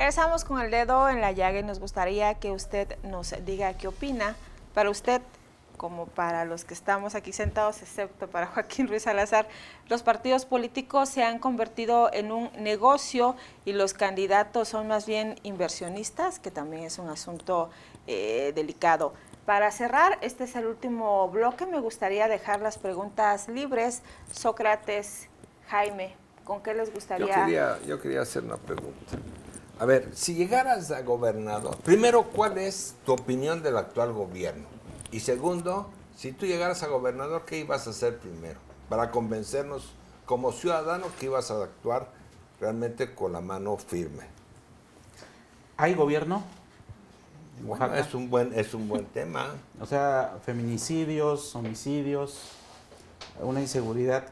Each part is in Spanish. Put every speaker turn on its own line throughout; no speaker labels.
Regresamos con el dedo en la llaga y nos gustaría que usted nos diga qué opina. Para usted, como para los que estamos aquí sentados, excepto para Joaquín Ruiz Salazar, los partidos políticos se han convertido en un negocio y los candidatos son más bien inversionistas, que también es un asunto delicado. Para cerrar, este es el último bloque, me gustaría dejar las preguntas libres. Sócrates, Jaime, ¿con qué les gustaría?
Yo quería hacer una pregunta. A ver, si llegaras a gobernador, primero, ¿cuál es tu opinión del actual gobierno? Y segundo, si tú llegaras a gobernador, ¿qué ibas a hacer primero? Para convencernos como ciudadanos que ibas a actuar realmente con la mano firme.
¿Hay gobierno?
Bueno, es un buen tema.
O sea, feminicidios, homicidios, una inseguridad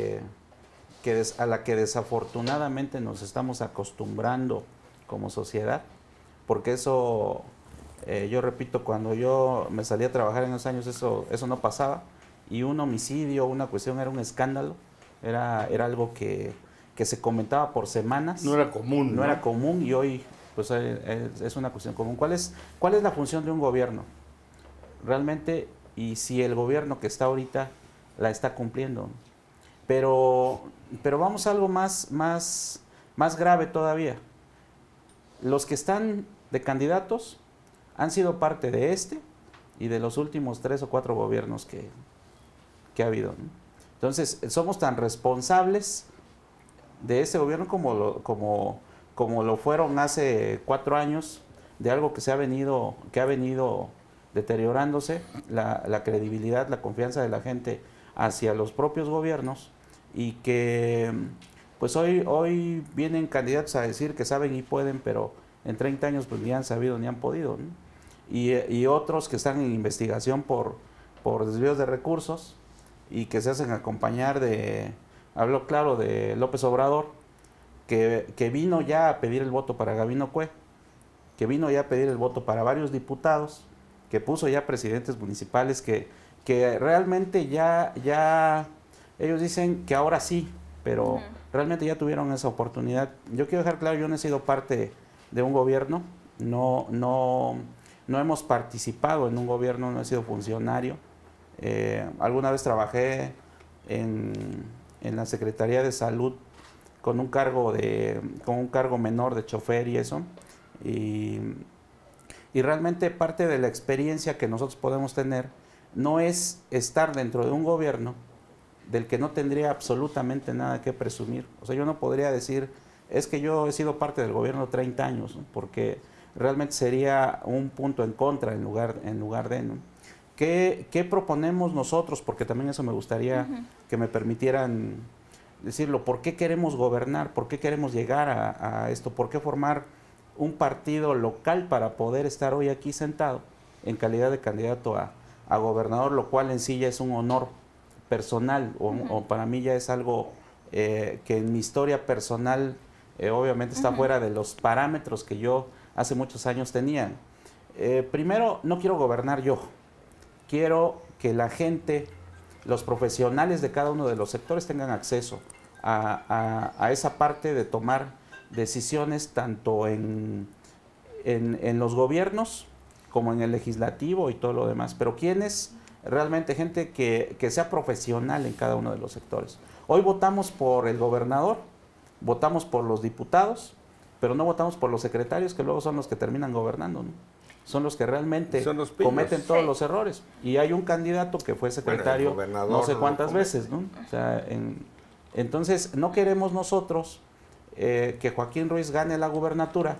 a la que desafortunadamente nos estamos acostumbrando como sociedad, porque eso, yo repito, cuando yo me salí a trabajar en esos años, eso no pasaba, y un homicidio, una cuestión era un escándalo, era algo que se comentaba por semanas.
No era común,
No era común, y hoy pues es una cuestión común. ¿Cuál es la función de un gobierno? Realmente, y si el gobierno que está ahorita la está cumpliendo. Pero vamos a algo más grave todavía. Los que están de candidatos han sido parte de este y de los últimos 3 o 4 gobiernos que ha habido, ¿no? Entonces, somos tan responsables de ese gobierno como lo fueron hace 4 años, de algo que ha venido deteriorándose, la credibilidad, la confianza de la gente hacia los propios gobiernos, y que pues hoy vienen candidatos a decir que saben y pueden, pero en 30 años pues ni han sabido ni han podido, ¿no? Y otros que están en investigación por desvíos de recursos y que se hacen acompañar hablo claro de López Obrador, que vino ya a pedir el voto para Gabino Cue, que vino ya a pedir el voto para varios diputados, que puso ya presidentes municipales, que realmente ya ellos dicen que ahora sí, pero realmente ya tuvieron esa oportunidad. Yo quiero dejar claro, yo no he sido parte de un gobierno, no hemos participado en un gobierno, no he sido funcionario. Alguna vez trabajé en la Secretaría de Salud con un cargo menor de chofer y eso, y realmente parte de la experiencia que nosotros podemos tener no es estar dentro de un gobierno del que no tendría absolutamente nada que presumir. O sea, yo no podría decir, es que yo he sido parte del gobierno 30 años, ¿no? Porque realmente sería un punto en contra en lugar de, ¿no? ¿Qué proponemos nosotros? Porque también eso me gustaría que me permitieran decirlo. ¿Por qué queremos gobernar? ¿Por qué queremos llegar a esto? ¿Por qué formar un partido local para poder estar hoy aquí sentado en calidad de candidato a gobernador, lo cual en sí ya es un honor personal, o para mí ya es algo que en mi historia personal obviamente está fuera de los parámetros que yo hace muchos años tenía. Primero, no quiero gobernar yo, quiero que la gente, los profesionales de cada uno de los sectores tengan acceso a esa parte de tomar decisiones tanto en los gobiernos como en el legislativo y todo lo demás. Pero ¿quiénes? Realmente gente que sea profesional en cada uno de los sectores. Hoy votamos por el gobernador, votamos por los diputados, pero no votamos por los secretarios, que luego son los que terminan gobernando, ¿no? Son los que realmente cometen todos los errores. Y hay un candidato que fue secretario no sé cuántas veces, ¿no? O sea, entonces no queremos nosotros que Joaquín Ruiz gane la gubernatura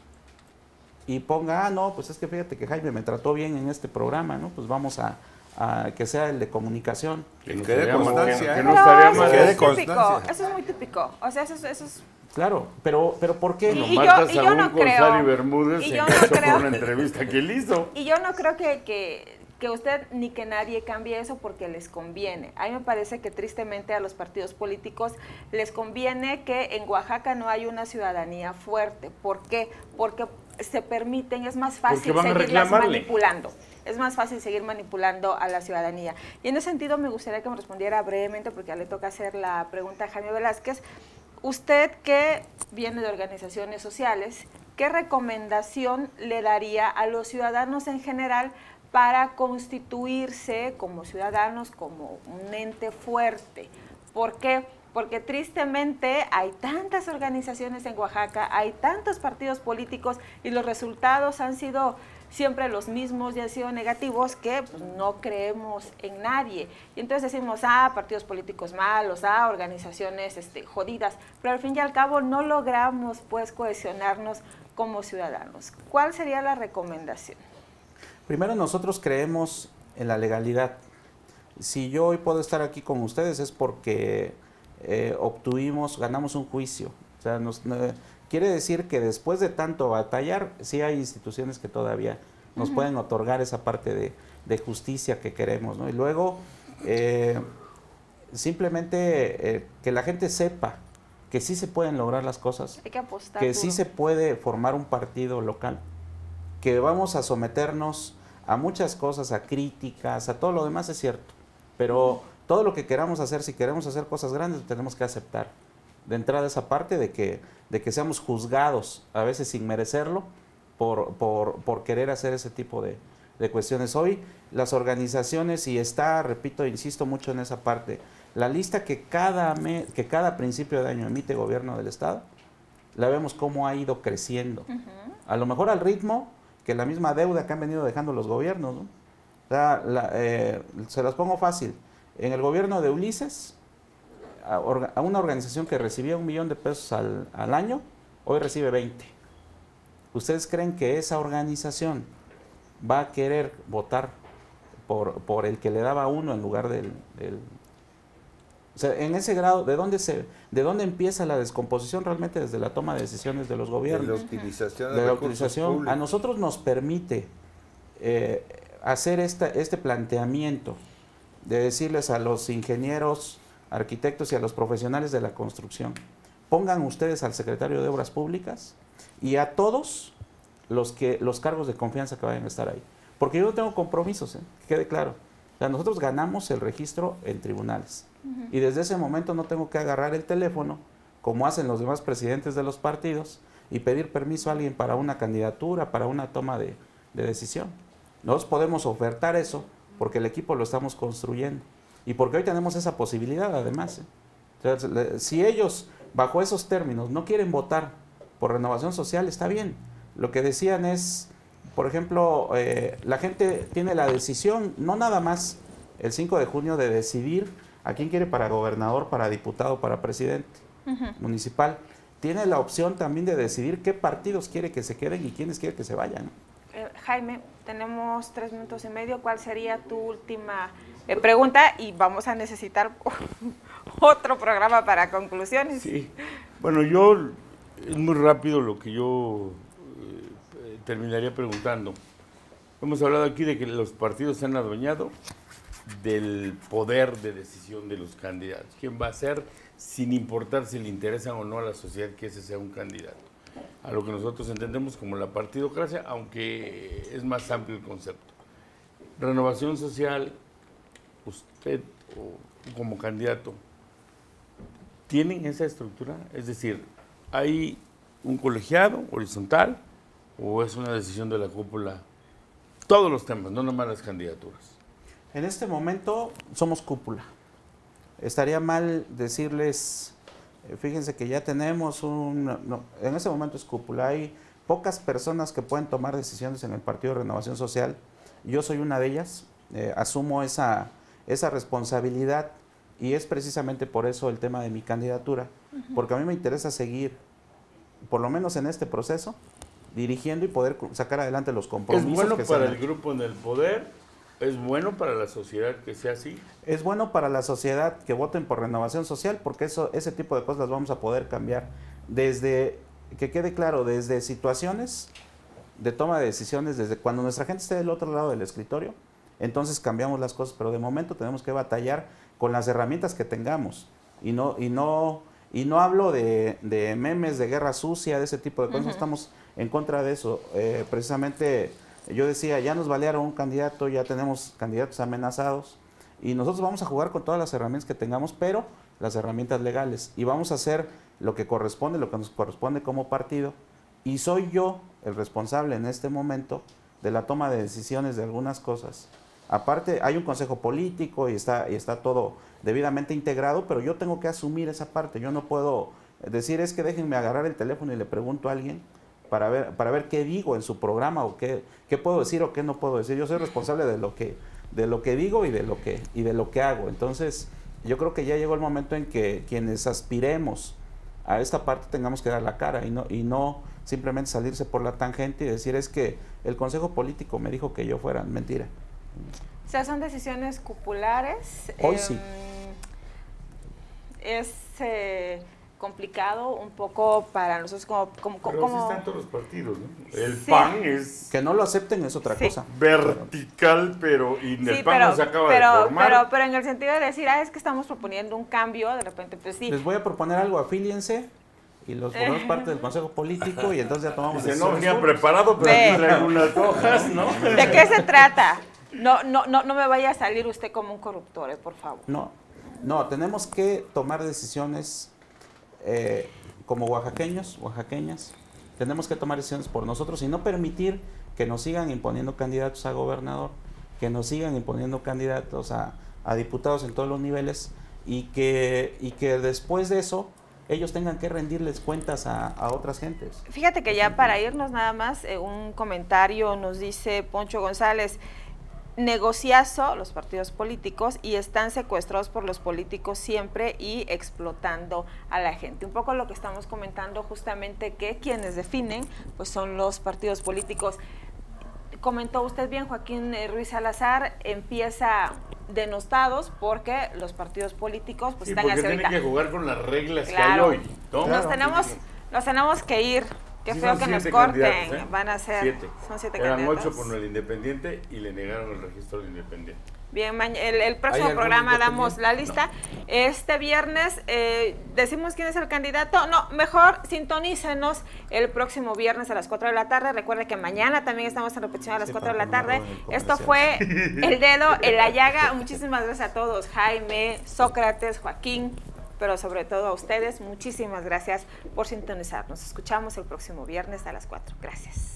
y ponga, no, pues es que fíjate que Jaime me trató bien en este programa, ¿no? Pues vamos a que sea el de comunicación.
Que quede constancia.
Que no estaría mal.
Eso es muy típico. O sea, eso es...
Claro, pero ¿por qué?
Y yo no creo.
González Bermúdez se enganchó por una entrevista que él hizo.
Y yo no creo que usted ni que nadie cambie eso porque les conviene. A mí me parece que tristemente a los partidos políticos les conviene que en Oaxaca no hay una ciudadanía fuerte. ¿Por qué? Porque se permiten, es más fácil seguirlas manipulando. Es más fácil seguir manipulando a la ciudadanía. Y en ese sentido me gustaría que me respondiera brevemente, porque ya le toca hacer la pregunta a Jaime Velázquez. Usted que viene de organizaciones sociales, ¿qué recomendación le daría a los ciudadanos en general para constituirse como ciudadanos, como un ente fuerte? ¿Por qué? Porque tristemente hay tantas organizaciones en Oaxaca, hay tantos partidos políticos y los resultados han sido siempre los mismos y han sido negativos que pues, no creemos en nadie. Y entonces decimos, partidos políticos malos, organizaciones jodidas, pero al fin y al cabo no logramos pues cohesionarnos como ciudadanos. ¿Cuál sería la recomendación?
Primero, nosotros creemos en la legalidad. Si yo hoy puedo estar aquí con ustedes es porque ganamos un juicio. O sea, quiere decir que después de tanto batallar, sí hay instituciones que todavía nos pueden otorgar esa parte de justicia que queremos, ¿no? Y luego, simplemente que la gente sepa que sí se pueden lograr las cosas,
hay que apostar
que
duro.
sí se puede formar un partido local, que vamos a someternos a muchas cosas, a críticas, a todo lo demás es cierto, pero todo lo que queramos hacer, si queremos hacer cosas grandes, tenemos que aceptar de entrada esa parte de que seamos juzgados, a veces sin merecerlo, por querer hacer ese tipo de cuestiones. Hoy las organizaciones, y repito, insisto mucho en esa parte, la lista que cada principio de año emite el gobierno del Estado, la vemos cómo ha ido creciendo. A lo mejor al ritmo que la misma deuda que han venido dejando los gobiernos, ¿no? O sea, se las pongo fácil. En el gobierno de Ulises, a una organización que recibía 1 millón de pesos al año, hoy recibe 20. ¿Ustedes creen que esa organización va a querer votar por el que le daba 1 en lugar del... O sea, en ese grado, ¿de dónde empieza la descomposición realmente? Desde la toma de decisiones de los gobiernos.
De la utilización
de la utilización. A nosotros nos permite hacer este planteamiento de decirles a los ingenieros, arquitectos y a los profesionales de la construcción, pongan ustedes al secretario de Obras Públicas y a todos los cargos de confianza que vayan a estar ahí. Porque yo no tengo compromisos, que quede claro. O sea, nosotros ganamos el registro en tribunales. Y desde ese momento no tengo que agarrar el teléfono, como hacen los demás presidentes de los partidos, y pedir permiso a alguien para una candidatura, para una toma de decisión. Nosotros podemos ofertar eso porque el equipo lo estamos construyendo. Y porque hoy tenemos esa posibilidad, además. O sea, si ellos, bajo esos términos, no quieren votar por Renovación Social, está bien. Lo que decían es, por ejemplo, la gente tiene la decisión, no nada más el 5 de junio, de decidir a quién quiere para gobernador, para diputado, para presidente municipal. Tiene la opción también de decidir qué partidos quiere que se queden y quiénes quiere que se vayan.
Jaime, tenemos 3 minutos y medio. ¿Cuál sería tu última pregunta? Y vamos a necesitar otro programa para conclusiones.
Sí, bueno, es muy rápido lo que yo terminaría preguntando. Hemos hablado aquí de que los partidos se han adueñado del poder de decisión de los candidatos. ¿Quién va a ser, sin importar si le interesan o no a la sociedad que ese sea un candidato? A lo que nosotros entendemos como la partidocracia, aunque es más amplio el concepto. Renovación Social, usted como candidato, ¿tienen esa estructura? Es decir, ¿hay un colegiado horizontal o es una decisión de la cúpula? Todos los temas, no nomás las candidaturas.
En este momento somos cúpula. Estaría mal decirles, fíjense que ya tenemos no, en este momento es cúpula. Hay pocas personas que pueden tomar decisiones en el Partido de Renovación Social. Yo soy una de ellas, asumo esa responsabilidad y es precisamente por eso el tema de mi candidatura, porque a mí me interesa seguir, por lo menos en este proceso, dirigiendo y poder sacar adelante los compromisos.
¿Es bueno para el grupo en el poder? ¿Es bueno para la sociedad que sea así?
Es bueno para la sociedad que voten por Renovación Social, porque ese tipo de cosas las vamos a poder cambiar. Desde, que quede claro, desde situaciones de toma de decisiones, desde cuando nuestra gente esté del otro lado del escritorio, entonces cambiamos las cosas, pero de momento tenemos que batallar con las herramientas que tengamos. Y no hablo de memes, de guerra sucia, de ese tipo de cosas, no estamos en contra de eso. Precisamente yo decía, ya nos balearon un candidato, ya tenemos candidatos amenazados y nosotros vamos a jugar con todas las herramientas que tengamos, pero las herramientas legales, y vamos a hacer lo que corresponde, lo que nos corresponde como partido, y soy yo el responsable en este momento de la toma de decisiones de algunas cosas. Aparte, hay un consejo político y está todo debidamente integrado, pero yo tengo que asumir esa parte. Yo no puedo decir, es que déjenme agarrar el teléfono y le pregunto a alguien para ver qué digo en su programa o qué puedo decir o qué no puedo decir. Yo soy responsable de lo que digo y de lo que hago. Entonces, yo creo que ya llegó el momento en que quienes aspiremos a esta parte tengamos que dar la cara y no simplemente salirse por la tangente y decir, es que el consejo político me dijo que yo fuera. Mentira.
O sea, son decisiones cupulares.
Hoy sí.
Es complicado un poco para nosotros como
Pero así están todos los partidos, ¿no? El
Sí.
PAN es
Que no lo acepten es otra
Sí.
cosa.
vertical, pero y el
Sí,
PAN no se acaba de formar.
pero en el sentido de decir, es que estamos proponiendo un cambio, de repente, pues sí.
Les voy a proponer algo, afíliense y los formamos parte del consejo político y entonces ya tomamos
Dice, no
decisiones
venía
juntos.
preparado, pero
Ve.
aquí traigo unas hojas, ¿no?
¿De qué se trata? No me vaya a salir usted como un corruptor, por favor.
No, tenemos que tomar decisiones como oaxaqueñas, tenemos que tomar decisiones por nosotros y no permitir que nos sigan imponiendo candidatos a gobernador, que nos sigan imponiendo candidatos a diputados en todos los niveles y que después de eso ellos tengan que rendirles cuentas a otras gentes.
Fíjate que ya para irnos nada más, un comentario nos dice Poncho González: negociazo los partidos políticos y están secuestrados por los políticos siempre y explotando a la gente. Un poco lo que estamos comentando justamente, que quienes definen pues son los partidos políticos. Comentó usted bien, Joaquín Ruiz Salazar, empieza denostados porque los partidos políticos pues
Sí,
están
porque
hacia
tienen
ahorita.
que jugar con las reglas
Claro.
que hay hoy, ¿no?
Nos tenemos que ir. Qué
Sí,
feo
son
que nos
7
corten.
candidatos, ¿eh?
Van a ser
7.
Son 7
Eran
candidatos.
8 con el Independiente y le negaron el registro del Independiente.
Bien, el próximo
¿Hay algún
programa damos
independiente?
la lista. Este viernes decimos quién es el candidato. No, mejor sintonícenos el próximo viernes a las 4 de la tarde. Recuerde que mañana también estamos en repetición a las 4 de la tarde. Esto fue El Dedo en la Llaga. Muchísimas gracias a todos, Jaime, Sócrates, Joaquín, pero sobre todo a ustedes. Muchísimas gracias por sintonizar. Nos escuchamos el próximo viernes a las 4. Gracias.